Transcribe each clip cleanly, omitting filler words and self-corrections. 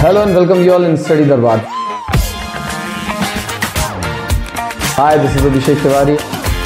Hello and welcome you all in Study Darbar. Hi, this is Abhishek Tiwari.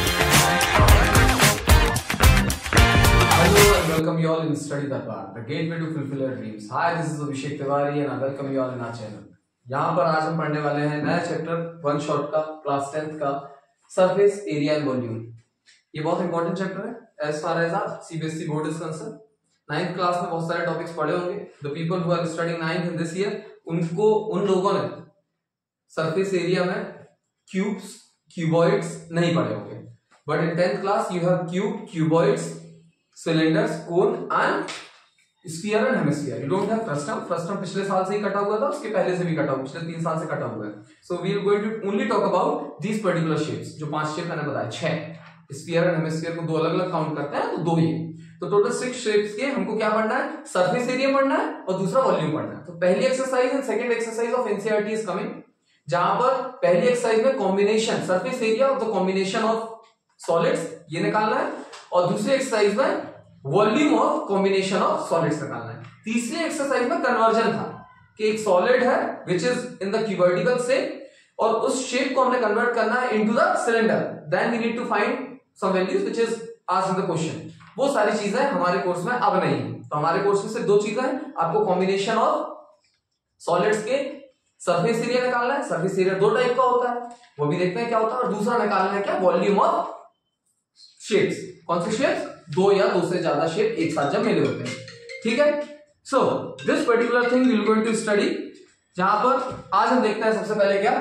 Hello and welcome you all in Study Darbar, the gateway to fulfill your dreams. Hi, this is Abhishek Tiwari and I welcome you all in our channel. यहाँ पर आज हम पढ़ने वाले हैं नया chapter one shot का class 10th का सरफेस एरिया एंड वॉल्यूम। ये बहुत इंपॉर्टेंट चैप्टर है as far as our CBSE board is concern. 9th class में बहुत सारे टॉपिक्स पढ़े होंगे। The people who are studying 9th in this year, उनको उन लोगों ने सरफेस एरिया में क्यूब्स क्यूबॉइड्स नहीं पढ़े होंगे, but in 10th class you have cube, cuboids, cylinders, cone and sphere and hemisphere. You don't have frustum. Frustum पिछले साल से ही कटा हुआ था, उसके पहले से भी कटा हुआ, पिछले 3 साल से कटा हुआ है। So we are going to only talk about these particular shapes. जो 5 शेप मैंने बताया, 6 स्फीयर एंड हेमिस्फीयर को 2 अलग अलग काउंट करते हैं, तो 2 ही। तो टोटल 6 शेप्स के हमको क्या पढ़ना है, सरफेस एरिया पढ़ना है और दूसरा वॉल्यूम पढ़ना है। तो पहली exercise and second exercise of NCERT is coming, जहां पर पहली एक्सरसाइज में combination surface area of the combination of solids ये निकालना है, और दूसरी एक्सरसाइज में volume of combination of solids निकालना है। तीसरी एक्सरसाइज में कन्वर्जन था कि एक सॉलिड है which is in the cuboidical shape और उस शेप को हमने कन्वर्ट करना है into the cylinder. Then we need to find some values which is asked in the question. वो सारी चीजें हमारे कोर्स में अब नहीं है। तो हमारे कोर्स में सिर्फ 2 चीजें हैं, आपको कॉम्बिनेशन ऑफ सॉलिड्स के सरफेस एरिया निकालना है। सरफेस एरिया 2 टाइप का होता है, वो भी देखते हैं क्या होता है, और दूसरा निकालना है क्या, वॉल्यूम ऑफ शेप्स। कौन से शेप्स, 2 या 2 से ज्यादा शेप एक साथ जब मिले होते हैं। ठीक है, so this particular thing we will going to study, जहां पर आज हम देखते हैं सबसे पहले क्या,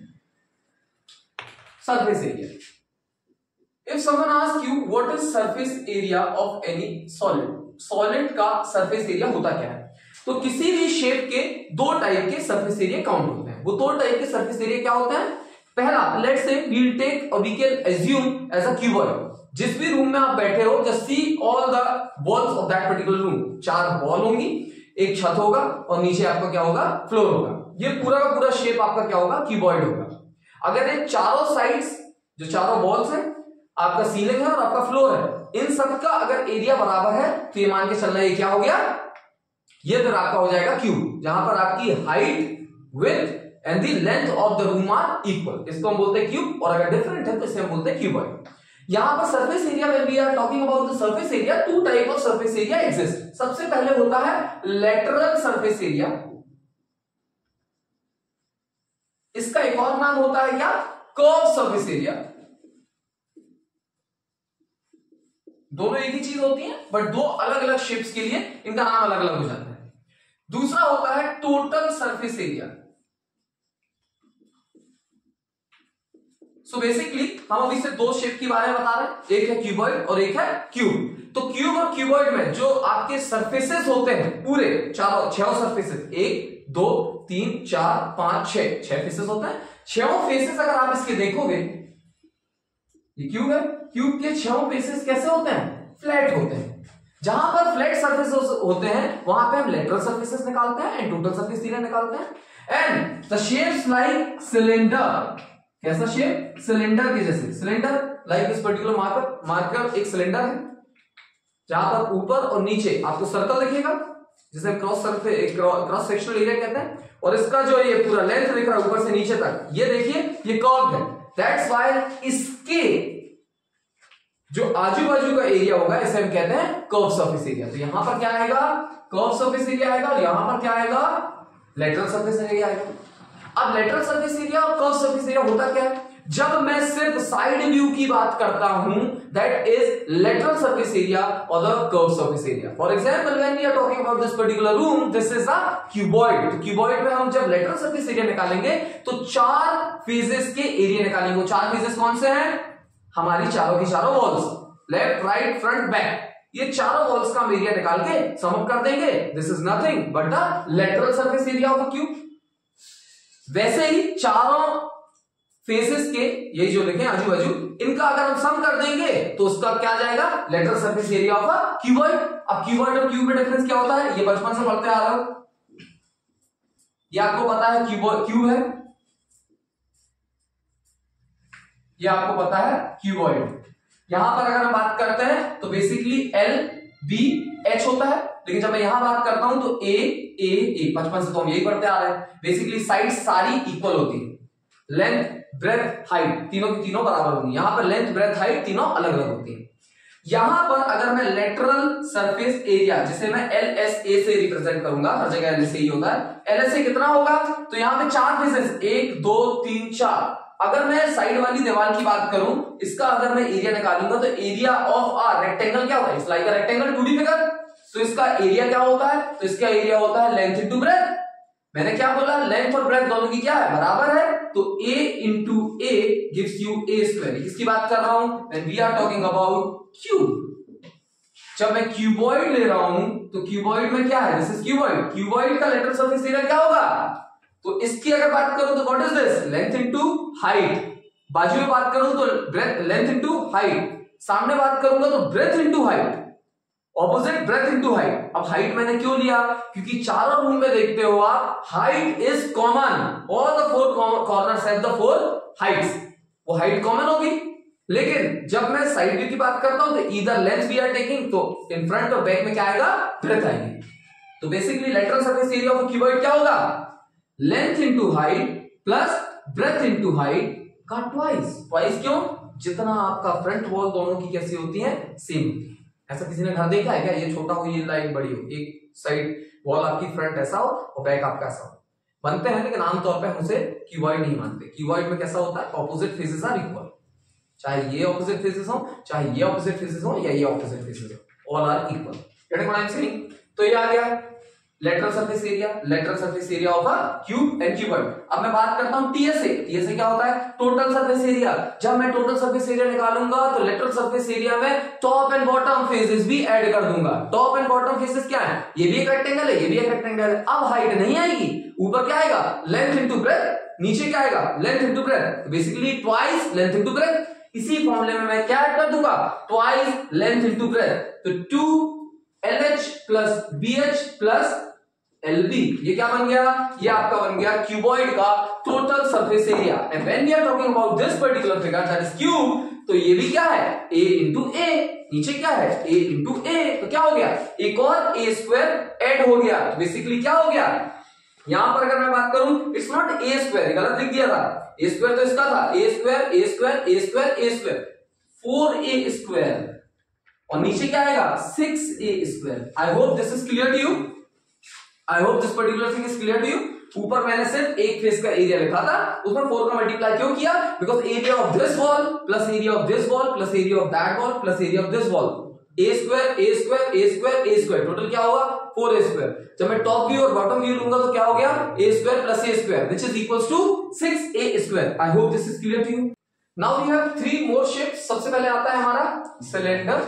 surface area. If someone asks you what is surface area of any solid, solid का surface area होता क्या है, तो किसी भी शेप के 2 टाइप के surface area काउंट होते हैं। वो 2 टाइप के surface area क्या होते हैं, पहला, let's say we'll take or we can assume as a cuboid। जिस भी रूम में आप बैठे हो, just see all the walls of that particular room। 4 wall होंगी, एक छत होगा और नीचे आपका क्या होगा, फ्लोर होगा। ये पूरा का पूरा शेप आपका क्या होगा, क्यूबॉइड होगा। अगर ये चारों साइड्स, जो चारों वॉल्स हैं, आपका सीलिंग है और आपका फ्लोर है, इन सब का अगर एरिया बराबर है तो ये मान के चलना ये क्या हो गया, ये फिर आपका हो जाएगा क्यूब, जहां पर आपकी height, width and the length of the room are equal. इसको हम बोलते हैं क्यूब, और अगर डिफरेंट है तो इसे हम बोलते हैं क्यूबॉइड। यहां पर सरफेस एरिया में we are talking about the surface area, 2 type of surface area exist. सबसे पहले होता है लेटरल सरफेस एरिया, इसका एक और नाम होता है क्या, कर्व सरफेस एरिया। दोनों एक ही चीज होती है, बट 2 अलग अलग शेप्स के लिए इनका नाम अलग अलग हो जाता है। दूसरा होता है total surface area. So basically हम अभी से 2 शेप के बारे में बता रहे हैं, एक है क्यूबॉइड और एक है क्यूब। तो क्यूब और क्यूबॉइड में जो आपके सरफेसेस होते हैं, पूरे 6 सरफेसेस, 1 2 3 4 5 6 फेसेस होते हैं। 6 फेसेस अगर आप इसके देखोगे, ये क्यूब है, क्यूब के 6 फेसेस कैसे होते हैं, फ्लैट होते हैं। जहां पर फ्लैट सरफेसेस होते हैं वहां पे हम लेटरल सरफेसेस निकालते हैं एंड टोटल सरफेस एरिया निकालते हैं। And the shapes like cylinder, कैसा शेप, सिलेंडर के जैसे। Cylinder like this particular marker एक सिलेंडर है, जहां पर ऊपर और नीचे आपको सर्कल दिखेगा, जिसे क्रॉस सेक्शनल एरिया कहते हैं, और इसका जो ये पूरा लेंथ दिख रहा है ऊपर से नीचे तक, ये देखिए ये कर्व है। दैट्स व्हाई इसके जो आजू बाजू का एरिया होगा इसे हम कहते हैं कर्व सरफेस एरिया। तो यहां पर क्या आएगा, कर्व सरफेस एरिया आएगा, और यहां पर क्या आएगा, लेटरल सरफेस एरिया आएगा। अब लेटरल सरफेस एरिया और कर्व सरफेस एरिया होता क्या है, जब मैं सिर्फ साइड व्यू की बात करता हूं, that is lateral surface area और the curve surface area. For example when we are talking about this particular room, this is a cuboid. तो क्यूबॉइड में हम जब लेटरल सरफेस एरिया निकालेंगे तो 4 फेजेस के एरिया निकालेंगे। 4 फेजेस कौन से हैं, हमारी चारों की चारों walls, left right front back, ये चारों वॉल्स का एरिया निकाल के सम अप कर देंगे। This is nothing but the lateral surface area of a cube. वैसे ही चारों फेसेस के ये जो लिखे आजू बाजू, इनका अगर हम सम कर देंगे तो उसका क्या जाएगा, lateral surface area of a cuboid. अब क्यूबॉइड और क्यूब में डिफरेंस क्या होता है, ये बचपन से पढ़ते आ रहे हो, ये आपको पता है क्यूब है, ये आपको पता है क्यूबॉइड। यहां पर अगर हम बात करते हैं तो बेसिकली एल बी एच होता है, लेकिन जब मैं यहां बात करता हूं तो ए बचपन से तो हम यही पढ़ते आ रहे हैं। बेसिकली साइड सारी इक्वल होती है, लेंथ ब्रेथ हाइट तीनों की तीनों बराबर होंगी। यहां पर लेंथ ब्रेथ हाइट तीनों अलग अलग होती है। यहां पर अगर मैं लेटरल सरफेस एरिया जिसे मैं LSA से रिप्रेजेंट करूंगा, हर जगह LSA ही होता है, LSA कितना होगा, तो यहां पे 4 फेसेस 1 2 3 4। अगर मैं साइड वाली दीवार की बात करूं, इसका अगर मैं एरिया निकालूंगा तो एरिया ऑफ अ रेक्टेंगल क्या होता है, it's like a rectangle 2D फिगर। तो इसका एरिया क्या होता है, तो इसका एरिया होता है लेंथ इनटू ब्रेथ। मैंने क्या बोला, लेंथ और ब्रेथ दोनों की क्या है, बराबर है। तो A into A gives you A square. किसकी बात कर रहा हूं, when we are talking about cube. जब मैं क्यूबॉइड ले रहा हूं तो क्यूबॉइड में क्या है, दिस इज क्यूबॉइड। क्यूबॉइड का लेटरल सरफेस एरिया क्या होगा, तो इसकी अगर बात करूं तो what is this, length into height. बाजू में बात करूं तो ब्रेथ, लेंथ इनटू हाइट। सामने बात करूंगा तो breadth into height, opposite breadth into height. अब हाइट मैंने क्यों लिया, क्योंकि चारों रूम में देखते हो आप, height is common, all the 4 corners have the 4 heights, वो हाइट कॉमन होगी। लेकिन जब मैं साइड व्यू की बात करता हूं तो either length we are taking, तो इन फ्रंट और बैक में क्या आएगा, ब्रेथ आएगी। तो basically lateral surface area of cuboid क्या होगा, length into height plus breadth into height का ट्वाइस। क्यों, जितना आपका फ्रंट वॉल दोनों की कैसी होती है, सेम होती है। ऐसा किसी ने घर देखा है क्या, ये छोटा हो ये लाइन बड़ी हो, एक साइड वॉल आपकी फ्रंट ऐसा हो और बैक आपका ऐसा हो, बनते हैं। लेकिन आमतौर पे हम उसे क्यूबॉइड नहीं मानते। क्यूबॉइड में कैसा होता है, ऑपोजिट फेसेस आर इक्वल, चाहे ये ऑपोजिट फेसेस हो, चाहे ये ऑपोजिट फेसेस हो, या ये ऑपोजिट फेसेस हो, all are equal. Getting what I am saying. तो ये आ गया lateral surface area of a cube and cuboid. अब मैं बात करता हूं टीएसए क्या होता है, टोटल सरफेस एरिया। जब मैं टोटल सरफेस एरिया निकालूंगा तो लेटरल सरफेस एरिया में टॉप एंड बॉटम फेसेस भी ऐड कर दूंगा। टॉप एंड बॉटम फेसेस क्या है, ये भी एक रेक्टेंगल है, ये भी एक रेक्टेंगल है। अब हाइट नहीं आएगी, ऊपर क्या आएगा, लेंथ इनटू ब्रेथ, नीचे क्या आएगा, length into breadth, basically twice length into breadth. इसी फॉर्मूले में मैं क्या ऐड कर दूंगा, ट्वाइस लेंथ इनटू ब्रेथ। तो 2LH plus BH plus LB, ये क्या बन गया, ये आपका बन गया क्यूबॉइड का total surface area. And when we are talking about this particular figure that is cube, तो ये भी क्या है, A इंटू A, नीचे क्या है, A इंटू A, तो क्या हो गया, एक और A स्क्वायर ऐड हो गया। तो बेसिकली क्या हो गया, यहां पर अगर मैं बात करूं, इट्स नॉट A स्क्वायर, गलत लिख दिया था, A स्क्वायर तो इसका था, A square A square A square A square, 4A square, और नीचे क्या आएगा, 6A square. I hope this is clear to you, I hope this particular thing is clear to you. ऊपर मैंने सिर्फ एक फेस का एरिया लिखा था, उसमें 4 का मल्टीप्लाई क्यों किया, because area of this wall plus area of this wall plus area of that wall plus area of this wall, A square A square A square A square, total क्या होगा, 4A square. जब मैं top view और bottom view लूंगा तो क्या हो गया, A square plus A square which is equals to 6A square. I hope this is clear to you. Now we have 3 more shapes. सबसे पहले आता है हमारा सिलेंडर,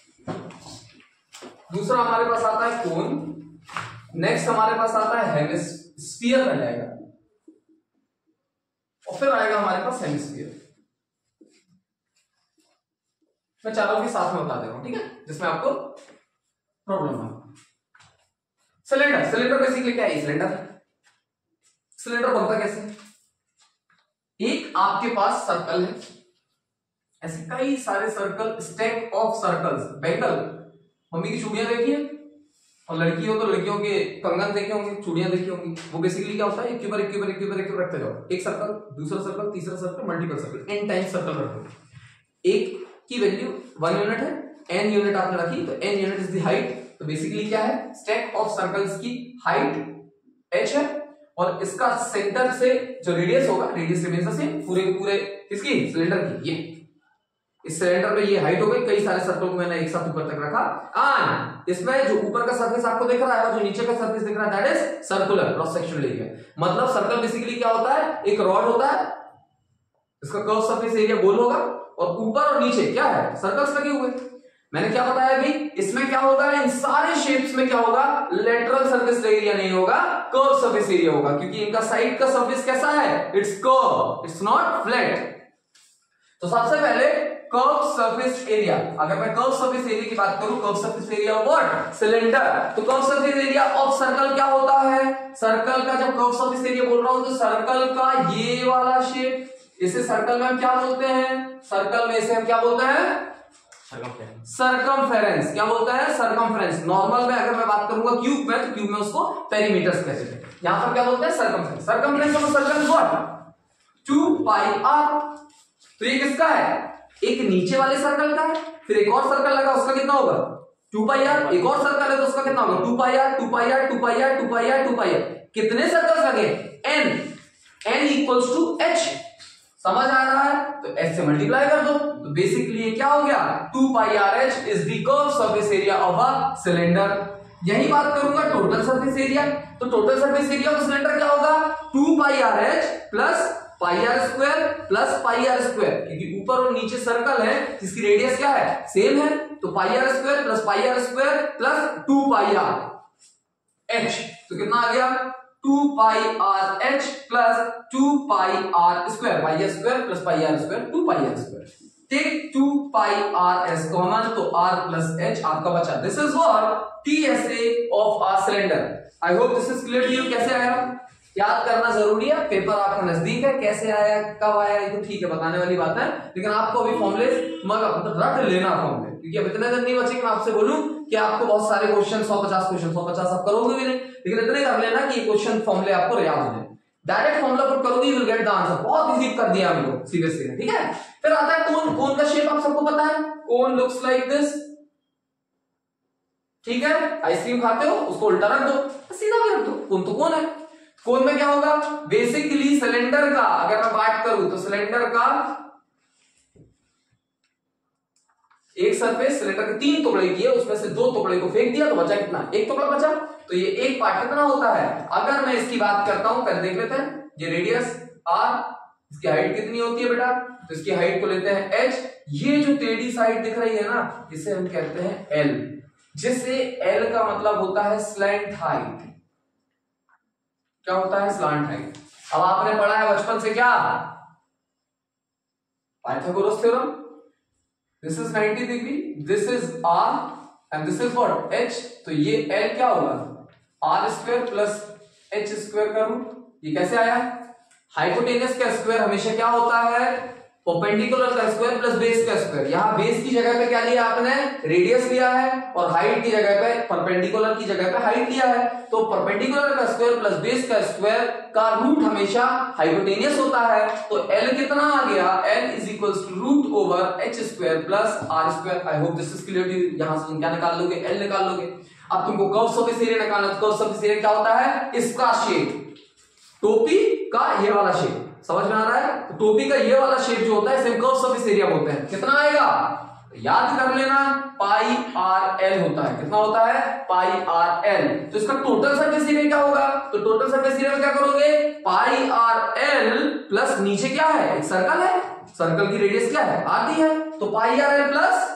दूसरा हमारे पास आता है कोन, नेक्स्ट हमारे पास आता है हेमिस्फीयर बन जाएगा, और फिर आएगा हमारे पास हेमिस्फीयर। मैं चारों के साथ में बता दे रहा हूं, ठीक है, जिसमें आपको प्रॉब्लम है। सिलेंडर बेसिकली क्या है, सिलेंडर बनता कैसे, एक आपके पास सर्कल है, ऐसे कई सारे circle, stack of circles. Bangle, mummy की चूड़ियां देखी है, और लड़की हो तो लड़कियों के कंगन देखे होंगे, चूड़ियां देखी होंगी। वो बेसिकली क्या होता है, एक के ऊपर एक के ऊपर एक के ऊपर एक के ऊपर रखते जाओ, एक सर्कल, दूसरा सर्कल, तीसरा circle, multiple circle, n times circle रखो। एक की वैल्यू 1 यूनिट है, n यूनिट आपने रखी, तो n unit is the height. तो बेसिकली क्या है, स्टैक ऑफ सर्कल्स की हाइट h है, और इसका सेंटर से जो रेडियस होगा, रेडियस रिमेन्स द सेम, पूरे किसकी, सिलेंडर की। ये इस सिलेंडर में ये हाइट हो गई, कई सारे सर्कल को मैंने एक साथ ऊपर तक रखा, एंड इसमें जो ऊपर का सरफेस आपको दिख रहा है और जो नीचे का सरफेस दिख रहा है, that is circular cross sectional area. मतलब सर्कल बेसिकली क्या होता है, एक रॉड होता है, इसका कर्व सरफेस एरिया गोल होगा, और ऊपर और नीचे क्या है, सर्कल्स लगे हुए। मैंने क्या बताया अभी, इसमें क्या होगा, इन सारे शेप्स में क्या होगा, लेटरल सरफेस एरिया नहीं होगा, कर्व सरफेस एरिया होगा, क्योंकि इनका साइड का सरफेस कैसा है, it's curve, it's not flat. तो सबसे पहले कर्व सरफेस एरिया, अगर मैं कर्व सरफेस एरिया की बात करूं, curve surface area of what, cylinder, तो curve surface area of circle क्या होता है, सर्कल का जब कर्व सरफेस एरिया बोल रहा हूं तो सर्कल का ये वाला शेप, इसे सर्कल में हम क्या बोलते हैं, सर्कल में इसे हम क्या बोलते हैं, सरकमफेरेंस क्या बोलता है? सरकमफेरेंस। नॉर्मल में अगर मैं बात करूंगा क्यूब में, तो क्यूब में उसको पेरीमीटर्स कहते हैं। यहां पर क्या बोलते हैं? Circumference. Circumference of circle is what? 2 pi r। तो ये किसका है? एक नीचे वाले सर्कल का है, फिर एक और सर्कल लगा, उसका कितना होगा? 2 पाई r। एक और सर्कल है तो उसका कितना होगा? 2 pi r, 2 pi r, 2 pi r, 2 pi r, 2 pi r। कितने सर्कल्स लगे? n equals to h। समझ आ रहा है? तो h से मल्टीप्लाई कर दो। तो बेसिकली ये क्या हो गया? 2 pi r h is the curve surface area of a cylinder. यही बात करूंगा टोटल सरफेस एरिया। तो total surface area of cylinder क्या होगा? 2 pi r h plus pi r square plus pi r square, क्योंकि ऊपर और नीचे सर्कल है जिसकी रेडियस क्या है? सेम है। तो pi r square plus pi r square plus 2 pi r h। तो कितना आ गया? 2 pi r h plus 2 pi r square, pi r square plus pi r square, 2 pi r square. Take 2 pi r s common, तो r plus h आपका बचा। This is what TSA of a cylinder. I hope this is clear to you. कैसे आया याद करना जरूरी है, paper आपका नजदीक है। कैसे आया, कब आया, ये तो ठीक है बताने वाली बात है, लेकिन आपको अभी फॉर्मूले रट लेना फॉर्मूले, क्योंकि अब इतने दिन नहीं बचे कि मैं आपसे बोलूं कि आपको बहुत सारे क्वेश्चन 150 क्वेश्चन 150 आप करोगे भी नहीं, लेकिन इतने कर लेना कि ये क्वेश्चन फॉर्मूले आपको याद हो जाए। डायरेक्ट फॉर्मूला पुट करोगे, you will get the answer. बहुत इजी कर दिया हमको सीधे सीधे, ठीक है। फिर आता है कोन। कोन का शेप आप सबको पता है, कोन लुक्स लाइक दिस, ठीक है। आइसक्रीम खाते हो, उसको उल्टा रख दो, सीधा भी रख दो, कोन तो कोन है। कोन में क्या होगा? बेसिकली सिलेंडर का अगर मैं बात करूं तो सिलेंडर का एक सरफेस सिलेंडर के 3 टुकड़े किए, उसमें से 2 टुकड़े को फेंक दिया तो बचा कितना? 1 टुकड़ा बचा। तो ये एक पार्ट कितना होता है? अगर मैं इसकी बात करता हूं, पहले देख लेते हैं। ये रेडियस r, इसकी हाइट कितनी होती है बेटा? तो इसकी हाइट को लेते हैं h। ये जो टेढ़ी साइड दिख रही है ना, इसे हम कहते हैं l, जिसे l का मतलब होता है स्लैंट हाइट। क्या होता है? Slant height. अब आपने पढ़ा है बचपन से क्या? Pythagoras theorem. This is 90 degree, this is r and this is what? h। तो ये l क्या होगा? r square plus h square का रूट। ये कैसे आया? हाइपोटेनस का स्क्वायर हमेशा क्या होता है? परपेंडिकुलर का स्क्वायर प्लस बेस का स्क्वायर। यहां बेस की जगह पे क्या लिया आपने? रेडियस लिया है, और हाइट की जगह पे, परपेंडिकुलर की जगह पे हाइट लिया है। तो परपेंडिकुलर का स्क्वायर प्लस बेस का स्क्वायर का रूट हमेशा हाइपोटेनियस होता है। तो L कितना आ गया? L is equals to root over h square plus r square. I hope this is clear to you. यहां से तुम क्या निकाल लोगे? L निकाल लोगे। अब तुमको कर्व सरफेस एरिया निकालना है। कर्व सरफेस एरिया क्या होता है? इसका शेप, टोपी का ये वाला शेप। समझ में आ रहा है? तो टोपी का ये वाला शेप जो होता है इसे कर्व सरफेस एरिया बोलते हैं। कितना आएगा? याद कर लेना, पाई आर एल होता है। कितना होता है? Pi r l. तो इसका टोटल सरफेस एरिया क्या होगा? तो टोटल सरफेस एरिया में क्या करोगे? पाई आर एल प्लस नीचे क्या है? एक सर्कल है, सर्कल की रेडियस क्या है? आर दी है। तो pi r l plus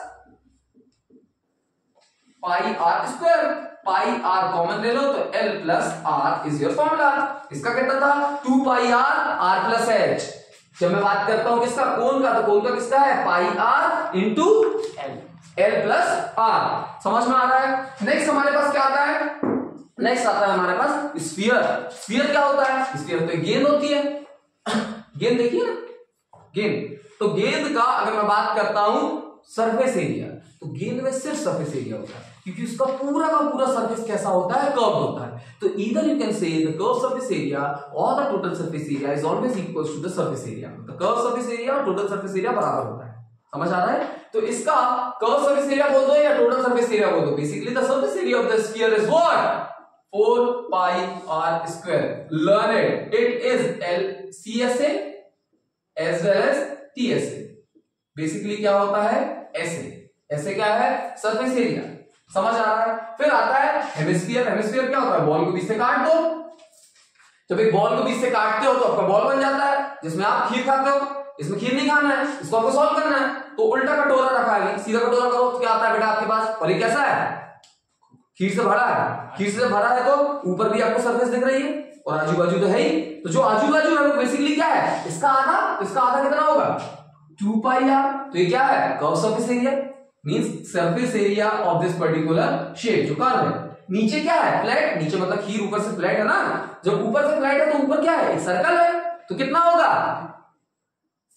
pi r square. Pi r common ले लो तो l plus r is your formula. इसका कितना था? 2 पाई आर प्लस एच। जब मैं बात करता हूं किसका? कोन का, तो कोन का किसका है? Pi r into l plus r. समझ में आ रहा है? नेक्स्ट हमारे पास क्या आता है? नेक्स्ट आता है हमारे पास स्फीयर। स्फीयर क्या होता है? स्फीयर तो गेंद होती है। गेंद देखिए ना, गेंद। तो गेंद का अगर मैं बात करता हूं सरफेस एरिया, तो गेंद में सिर्फ सरफेस एरिया होता है, क्योंकि उसका पूरा का पूरा सरफेस कैसा होता है? कर्व होता है। तो either you can say the curve surface area और the total surface area is always equal to the surface area. The curve surface area और टोटल सरफेस एरिया बराबर होता है। समझ आ रहा है? तो इसका कर्व सरफेस एरिया बोल दो या टोटल सरफेस एरिया बोल दो। Basically the surface area of the sphere is what? 4 pi r square. Learn it, it is LCSA as well as TSA। Basically क्या होता है? ऐसे क्या है? Surface area. समझ आ रहा है? फिर आता है हेमिस्फीयर। हेमिस्फीयर क्या होता है? बॉल को बीच से काट दो। जब एक बॉल को बीच से काटते हो तो आपका बॉल बन जाता है, जिसमें आप खीर खाते हो। इसमें खीर नहीं खाना है, इसको आपको सॉल्व करना है। तो उल्टा कटोरा रखा है, सीधा कटोरा करो तो क्या आता है बेटा आपके पास? और ये कैसा है? खीर से भरा है। खीर से भरा है तो ऊपर भी आपको सरफेस दिख रही है और आजू बाजू तो है ही। तो जो आजू बाजू है वो बेसिकली क्या है? इसका आधा। तो इसका आधा कितना होगा? 2 पाई आर। तो ये क्या है? Curve surface area, means surface area of this particular shape जो कर्व है। नीचे क्या है? फ्लैट। नीचे मतलब खीर ऊपर से फ्लैट है ना। जब ऊपर से फ्लैट है तो ऊपर क्या है? एक सर्कल है। तो कितना होगा?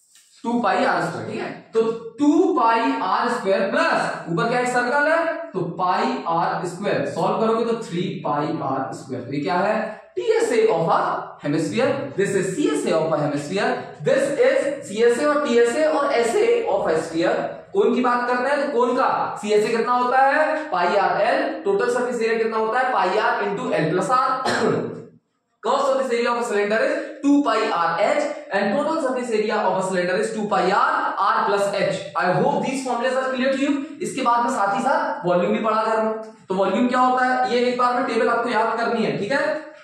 2 पाई आर स्क्वायर, ठीक है। तो 2 पाई आर स्क्वायर प्लस ऊपर क्या है सर्कल है तो पाई आर स्क्वायर, सॉल्व करोगे तो 3 पाई आर स्क्वायर। तो ये क्या है TSA of a hemisphere, this is CSA of a hemisphere, this is CSA और TSA और SA of a sphere। कोन की बात करते हैं तो कोन का CSA कितना होता है pi r l, total surface area कितना होता है pi r into l plus r. Curve surface area of a cylinder is 2 pi r h and total surface area of a cylinder is 2 pi r plus h. I hope these formulas are clear to you. इसके बाद में साथ ही साथ volume भी पढ़ा कर रहा हूं। तो वॉल्यूम क्या होता है ये एक बार में टेबल आपको याद करनी है, ठीक है।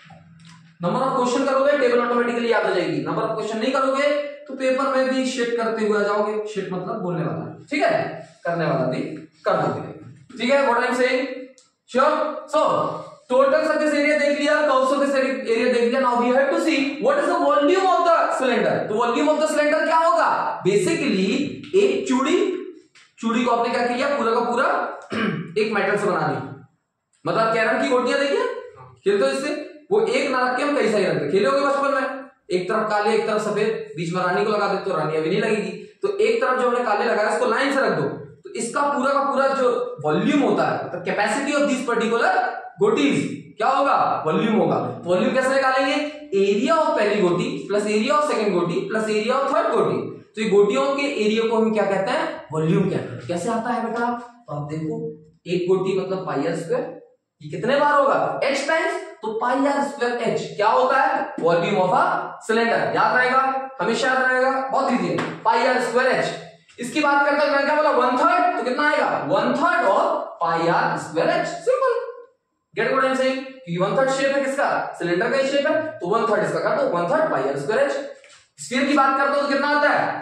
नंबर ऑफ क्वेश्चन करोगे टेबल ऑटोमेटिकली याद हो जाएगी, नंबर ऑफ क्वेश्चन नहीं करोगे तो पेपर में भी शिट करते हुए आ जाओगे। शिट मतलब बोलने वाला, ठीक है, करने वाला भी कर दोगे, ठीक है। What I am saying, sure. So total surface area देख लिया, कर्व सरफेस एरिया देख लिया, now we have to see what is the volume of the cylinder. तो वॉल्यूम ऑफ द सिलेंडर क्या होगा, बेसिकली एक चूड़ी को आपने क्या किया पूरा का पूरा एक मेटल से बना दी, मतलब कैरम की गोटियां देखिए खेलते हो इससे, वो एक ना रख के हम कई सारी रखते, खेले होगे बचपन में, एक तरफ काले एक तरफ सफेद, बीच में रानी को लगा देते तो रानी अभी नहीं लगेगी, तो एक तरफ जो हमने काले लगाया उसको लाइन से रख दो, तो इसका पूरा का पूरा जो वॉल्यूम होता है मतलब कैपेसिटी ऑफ दिस पर्टिकुलर गोटीज क्या होगा वॉल्यूम होगा। वॉल्यूम कैसे निकालेंगे, एरिया ऑफ पहली गोटी प्लस एरिया ऑफ सेकंड गोटी प्लस एरिया ऑफ थर्ड गोटी। तो ये गोटियों के एरिया को हम क्या कहते हैं वॉल्यूम कहते हैं। कैसे आता है बेटा, तो आप देखो एक गोटी मतलब पाई आर स्क्वायर, ये कितने बार होगा h टाइम्स, तो पाई आर स्क्वायर h क्या होता है वॉल्यूम ऑफ अ सिलेंडर। याद रहेगा, हमेशा याद रहेगा, बहुत इजी है, पाई आर स्क्वायर h। इसकी बात करते हैं, मैं क्या बोला 1/3, तो कितना आएगा 1/3 of pi r square h। Simple, get what I am saying, कि 1/3 शेप है किसका सिलेंडर का ही शेप है, तो 1/3 इसका काटो 1/3 pi r square h। Sphere की बात करते हो तो कितना आता है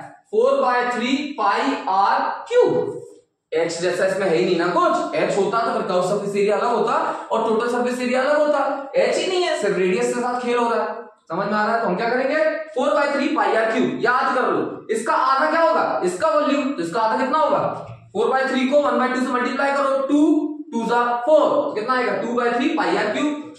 4/3 पाई आर क्यूब। h जैसा इसमें है ही नहीं ना कुछ, h होता तो फिर कर्व सरफेस एरिया अलग होता और टोटल सरफेस एरिया अलग होता, h ही नहीं है, सिर्फ रेडियस के साथ खेल हो रहा है, समझ में आ रहा है। तो हम क्या करेंगे 4/3 पाई आर क्यूब, याद कर लो। इसका आधा क्या होगा इसका वॉल्यूम, तो इसका आधा कितना होगा 4/3 को 1/2 से मल्टीप्लाई करो, 2 2 जा 4, कितना आएगा 2/3 पाई आर क्यूब।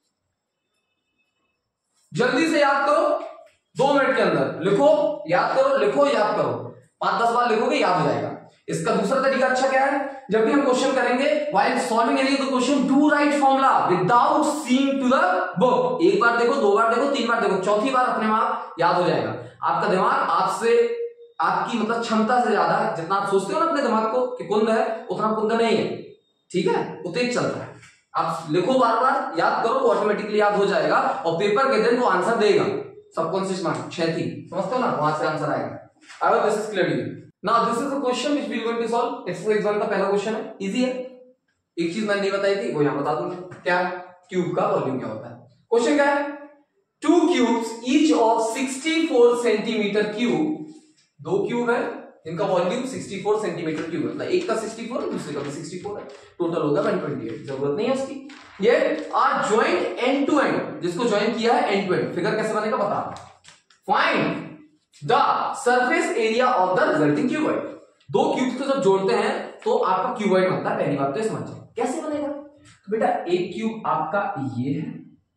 जल्दी से याद करो 2 मिनट के अंदर, लिखो याद करो, लिखो याद करो, 5-10 बार लिखोगे याद हो जाएगा। इसका दूसरा तरीका अच्छा क्या है, जब भी हम क्वेश्चन करेंगे while solving any of the question do write formula without seeing to the book. एक बार देखो, 2 बार देखो, 3 बार देखो, चौथी बार अपने आप याद हो जाएगा। आपका दिमाग आपसे आपकी मतलब क्षमता से ज्यादा जितना आप सोचते हो ना अपने दिमाग को कि कुंद है, उतना कुंद नहीं है, ठीक है, वो तेज चलता है। आप लिखो बार बार, याद करो, वो ऑटोमेटिकली याद हो जाएगा और पेपर के दिन वो आंसर देगा सबकॉन्शियस माइंड, क्षैती, समझते हो ना, वहां से आंसर आएगा। I hope this is clear to you. Now this is the question which we are going to solve. Exercise 1 का पहला क्वेश्चन है, इजी है। एक चीज मैंने नहीं बताई थी वो यहां बता दूंगा, क्या क्यूब का वॉल्यूम क्या होता है। क्वेश्चन क्या है, 2 cubes each of 64 centimetre cube, 2 cube है इनका वॉल्यूम 64 सेंटीमीटर क्यूब है, मतलब एक का 64 है दूसरे का भी 64 है, टोटल होगा 128, जरूरत नहीं है उसकी। ये are joint end to end, जिसको ज्वाइन किया है एंड टू एंड, फिगर कैसे बनेगा बता। Find the surface area of the resulting cuboid. 2 cubes को जब जोड़ते हैं तो आपका क्यूबॉइड बनता है, पहली बात तो समझ जाए कैसे बनेगा। तो बेटा एक क्यूब आपका ये है,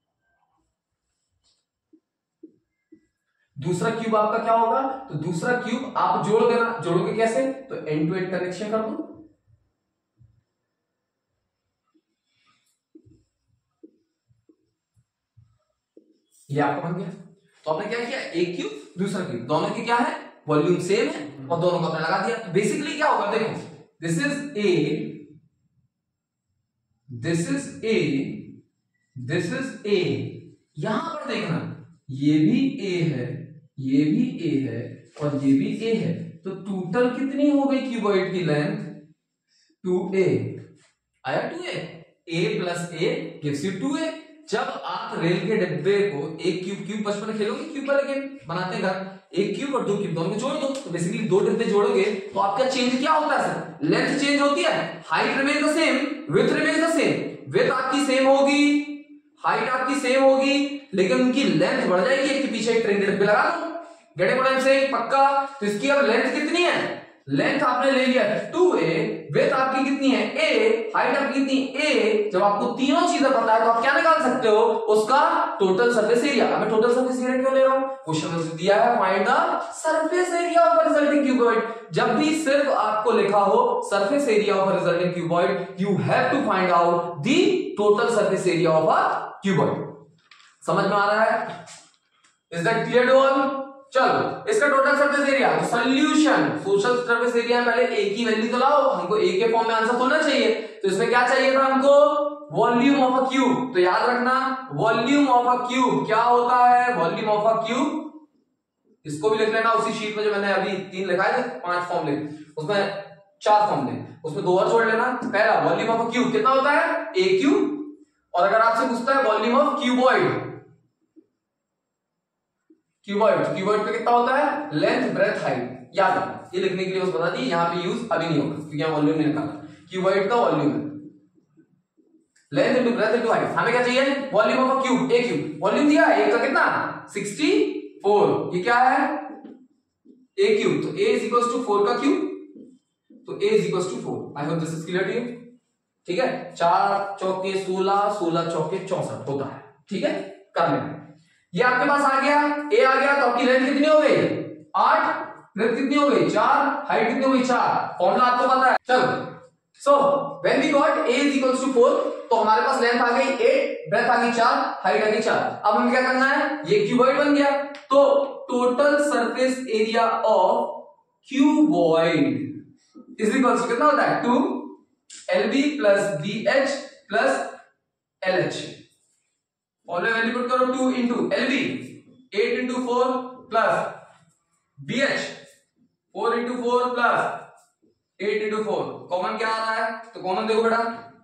दूसरा क्यूब आपका क्या होगा, तो दूसरा क्यूब आप जोड़ देना, जोड़ोगे कैसे, तो एंड टू एंड कनेक्शन कर दो, ये आपका बन गया। तो आपने क्या किया, एक क्यूब दूसरा क्यूब, दोनों की क्या है वॉल्यूम सेम है और दोनों को आपने लगा दिया। तो बेसिकली क्या होगा देखो, this is a, this is a, this is a, यहां पर देखना ये भी ए है, ये भी ए है और ये भी ए है, तो टोटल कितनी हो गई क्यूबॉइड की लेंथ 2a, आया 2a, a plus a gives you 2a। जब आप रेल के डिब्बे को एक क्यूब बचपन में खेलोगे क्यूब वाले गेम बनाते हैं घर, एक क्यूब और 2 क्यूब दोनों को जोड़ दो, तो बेसिकली 2 डिब्बे जोड़ोगे तो आपका चेंज क्या होता है सर, लेंथ चेंज होती है, height remain the same, width remain the same, width आपकी सेम होगी, हाइट आपकी सेम होगी, लेकिन उनकी लेंथ बढ़ जाएगी, एक के पीछे एक ट्रेन डिब्बे लगा दो। Get what I am saying, पक्का। तो इसकी अब लेंथ कितनी है, लेंथ आपने ले लिया 2a, विड्थ आपकी कितनी है a, हाइट आपकी कितनी a। जब आपको तीनों चीजें पता है तो आप क्या निकाल सकते हो, उसका टोटल सरफेस एरिया। अब मैं टोटल सरफेस एरिया क्यों ले रहा हूं, क्वेश्चन में दिया है find the surface area of resulting cuboid. जब भी सिर्फ आपको लिखा हो surface area of resulting cuboid, you have to find out the total surface area of a cuboid. समझ में आ रहा है? Is that clear to all? चलो इसका total surface area, solution social surface area, पहले ए की वैल्यू तो लाओ, हमको ए के फॉर्म में आंसर होना चाहिए। तो इसमें क्या चाहिए था हमको, वॉल्यूम ऑफ अ क्यूब। तो याद रखना वॉल्यूम ऑफ अ क्यूब क्या होता है, वॉल्यूम ऑफ अ क्यूब। इसको भी लिख लेना उसी शीट में जो मैंने अभी 3 लिखा है, 5 फॉर्मूले, उसमें 4 फॉर्मूले, उसमें 2 और जोड़ लेना। पहला वॉल्यूम ऑफ अ क्यूब कितना होता है, ए क्यूब। और अगर आपसे पूछता है वॉल्यूम ऑफ क्यूबॉइड, क्यूबॉइड पे कितना होता है, लेंथ ब्रेथ हाइट। याद रखना, ये लिखने के लिए बस बता दी, यहां पे यूज अभी नहीं होगा क्योंकि हम वॉल्यूम नहीं निकाला। क्यूबॉइड का वॉल्यूम है length into breadth into height. हमें क्या चाहिए, volume of a cube, a cube. Volume दिया है, ए का कितना 64, ये क्या है ए क्यूब। तो ए इज इक्वल्स टू 4 का क्यूब, तो a is equals to 4। I hope this is clear to you. ठीक है, 4 चौके 16, 16 चौके 64 होता है। ठीक है, कर लेना। ये आपके पास आ गया, ए आ गया, तो आपकी लेंथ कितनी हो गई 8, ब्रेथ कितनी हो गई 4, हाइट कितनी हो गई 4। फॉर्मूला आपको पता है। चलो so when we got a is equals to 4, तो हमारे पास लेंथ आ गई 8, ब्रेथ आ गई 4, हाइट आ गई 4। अब हमें क्या करना है, ये क्यूबॉइड बन गया, तो total surface area of cuboid is equals to कितना होता है 2lb plus bh plus lh। Formula value put करो, 2 into lb 8 into 4 plus bh 4 into 4 plus 8 into 4। Common क्या आ रहा है, तो कॉमन देखो बेटा,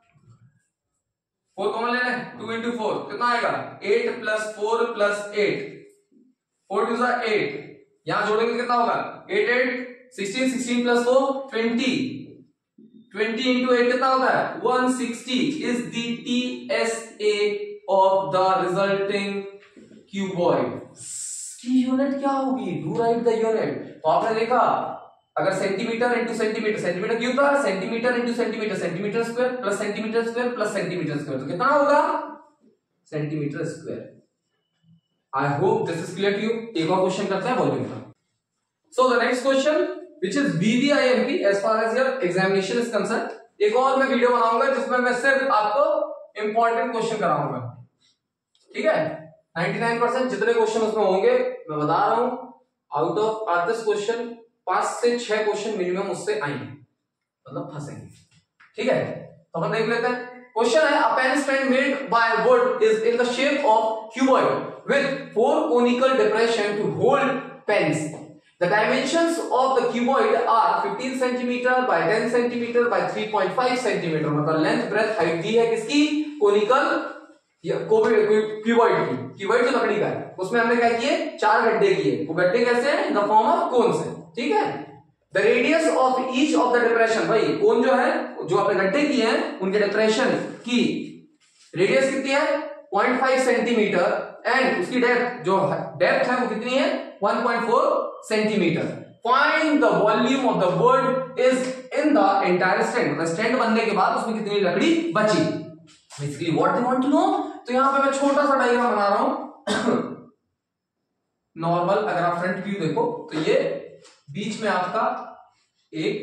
4 कॉमन लेना है, 2 इंटू 4 कितना आएगा 8 प्लस 4 प्लस 8, 4 टू 8, यहां जोड़ेंगे कितना होगा 8 8 16, 16 प्लस 4 20, 20 इंटू 8 कितना होता है 160 is the TSA of the resulting cuboid. की यूनिट क्या होगी, डू राइट द यूनिट। तो आपने देखा अगर centimetre into centimetre, centimetre cube था, centimetre into centimetre, centimetre square plus centimetre square plus centimetre square, तो कितना होगा centimetre square. I hope this is clear to you. एक और क्वेश्चन करते हैं वॉल्यूम का। So the next question which is VVIMP as far as your examination is concern. एक और मैं वीडियो बनाऊंगा जिसमें मैं सिर्फ आपको इंपॉर्टेंट क्वेश्चन कराऊंगा। ठीक है, 99% जितने क्वेश्चन उसमें होंगे मैं बता रहा हूं, आउट ऑफ दिस क्वेश्चन 5 से 6 क्वेश्चन मिनिमम उससे आएंगे, मतलब फंसेंगे। ठीक है, तो हम देख लेते हैं। क्वेश्चन है, a pen stand made by wood is in the shape of cuboid with 4 conical depression to hold pens. The dimensions of the cuboid are 15 centimeter by 10 centimeter by 3.5 centimeter। मतलब लेंथ ब्रेथ हाइट दी है किसकी, conical cuboid की। Cuboid जो लकड़ी का है उसमें हमने क्या किए 4 गड्ढे किए। वो गड्ढे कैसे हैं, in the form of cone से। ठीक है, the radius of each of the depression, भाई कोन जो है जो आपने गड्ढे किए हैं उनके डिप्रेशन की रेडियस कितनी है 0.5 सेंटीमीटर एंड उसकी डेप्थ है वो कितनी है 1.4 centimetre. Find the volume of the wood is in the entire stand. Stand बनने के बाद उसमें कितनी लकड़ी बची, basically what they want to know. तो यहां पे मैं छोटा सा डायग्राम बना रहा हूं नॉर्मल। अगर आप फ्रंट व्यू देखो तो ये बीच में आपका 1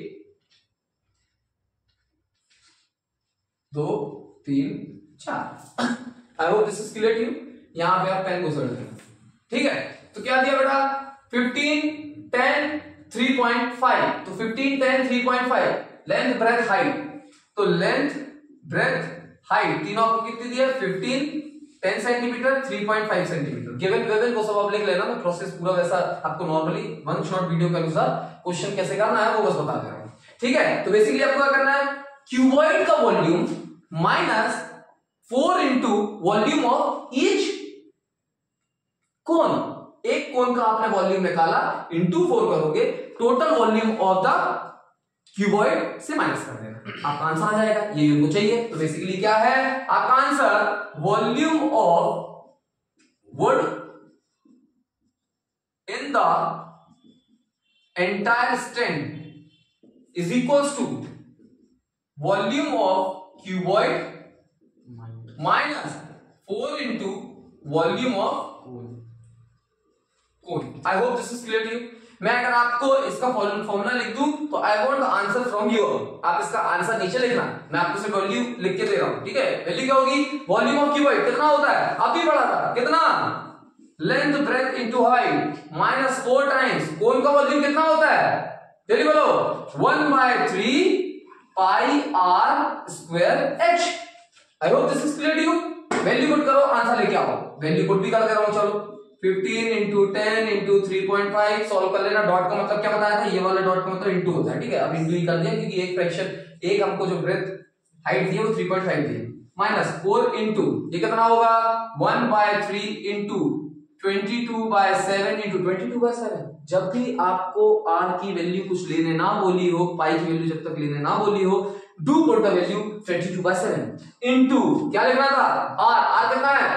2 3 4। I hope this is clear to you. यहां पे आप पेन घुसा देते हैं। ठीक है, तो क्या दिया बेटा 15 10 3.5। तो 15 10 3.5 लेंथ ब्रेथ हाइट। तो लेंथ ब्रेथ हाइट तीनों आपको कितनी दी है 15 10 सेंटीमीटर 3.5 सेंटीमीटर। गिवन वो सब आप लिख लेना। मैं प्रोसेस पूरा वैसा आपको नॉर्मली वन शॉट वीडियो के अनुसार क्वेश्चन कैसे करना है वो बस बता दे रहा हूं। ठीक है, तो बेसिकली आपको क्या करना है, क्यूबॉइड का volume minus 4 into volume of each cone. एक कोन का आपने वॉल्यूम निकाला, इंटू 4 करोगे, total volume of the cuboid से माइनस कर देना, आपका आंसर आ जाएगा। ये हमको चाहिए। तो बेसिकली क्या है आपका answer, volume of wood in the entire stand is equals to volume of cuboid minus 4 into volume of cone. I hope this is clear to you. मैं अगर आपको इसका फॉर्मूला लिख दूं तो I want the answer from you. आप इसका answer नीचे लिखना, मैं आपको सिर्फ वैल्यू लिख के दे रहा हूं, ठीक है। वैल्यू क्या होगी? वॉल्यूम ऑफ क्यूबॉइड कितना होता है? आप ही पढ़ा था, कितना? Length breadth into height minus 4 times cone का वॉल्यूम कितना होता है? जल्दी बोलो। 1/3 pi r square h. I hope this is clear to you. Value put करो, आंसर लेके आओ। वैल्यू पुट भी कर रहा हूं, चलो 15 इंटू 10 इंटू 3.5 सॉल्व कर लेना। डॉट का मतलब क्या बताया था? ये वाला डॉट का मतलब इंटू होता है, ठीक है। अब इंटू ही कर दिया क्योंकि एक फ्रैक्शन, एक हमको जो ब्रेथ हाइट दी है वो 3.5 दी है। माइनस 4 इंटू ये कितना होगा? 1/3 इंटू 22/7 इंटू 22/7। जब भी आपको आर की वैल्यू कुछ लेने ना बोली हो, पाई की वैल्यू जब तक लेने ना बोली हो, do put the value 22/7 into क्या लिखना था? आर। आर कितना है?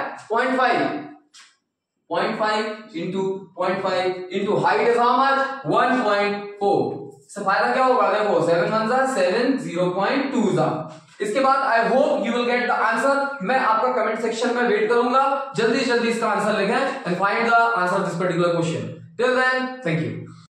0.5 into 0.5 into height is how much? 1.4। इससे फायदा क्या होगा? देखो 7 1 जा 7 0.2 जा। इसके बाद I hope you will get the answer. मैं आपका कमेंट सेक्शन में वेट करूंगा, जल्दी जल्दी इसका आंसर लिखें and find the answer of this particular question. Till then thank you.